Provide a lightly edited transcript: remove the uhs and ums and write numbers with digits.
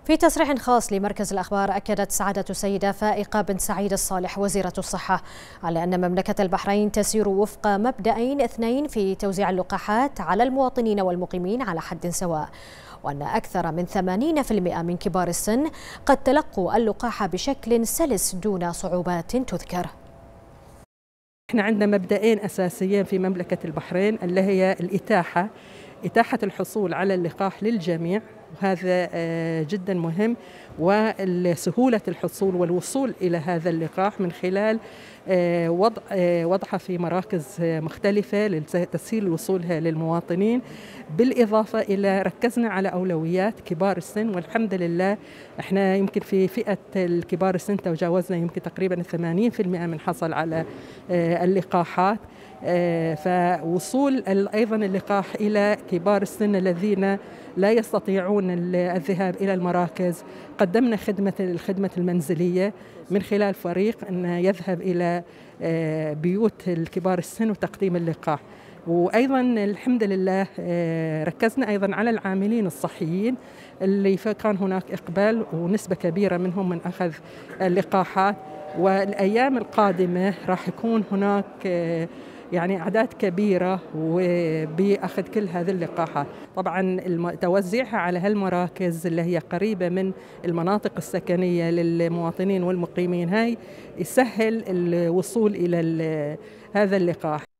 في تصريح خاص لمركز الأخبار أكدت سعادة السيدة فائقة بنت سعيد الصالح وزيرة الصحة على أن مملكة البحرين تسير وفق مبدأين اثنين في توزيع اللقاحات على المواطنين والمقيمين على حد سواء، وأن أكثر من 80% من كبار السن قد تلقوا اللقاح بشكل سلس دون صعوبات تذكر. احنا عندنا مبدئين أساسيين في مملكة البحرين اللي هي إتاحة الحصول على اللقاح للجميع، وهذا جدا مهم، وسهولة الحصول والوصول إلى هذا اللقاح من خلال وضعها في مراكز مختلفة لتسهيل وصولها للمواطنين. بالإضافة إلى ركزنا على أولويات كبار السن، والحمد لله احنا يمكن في فئة الكبار السن تجاوزنا يمكن تقريبا 80% من حصل على اللقاحات. فوصول أيضا اللقاح إلى كبار السن الذين لا يستطيعون الذهاب إلى المراكز، قدمنا الخدمة المنزلية من خلال فريق أن يذهب إلى بيوت الكبار السن وتقديم اللقاح. وأيضا الحمد لله ركزنا أيضا على العاملين الصحيين اللي كان هناك إقبال ونسبة كبيرة منهم من أخذ اللقاحات، والأيام القادمة راح يكون هناك يعني أعداد كبيرة وبأخذ كل هذه اللقاحات. طبعا توزيعها على هالمراكز اللي هي قريبة من المناطق السكنية للمواطنين والمقيمين هاي يسهل الوصول إلى هذا اللقاح.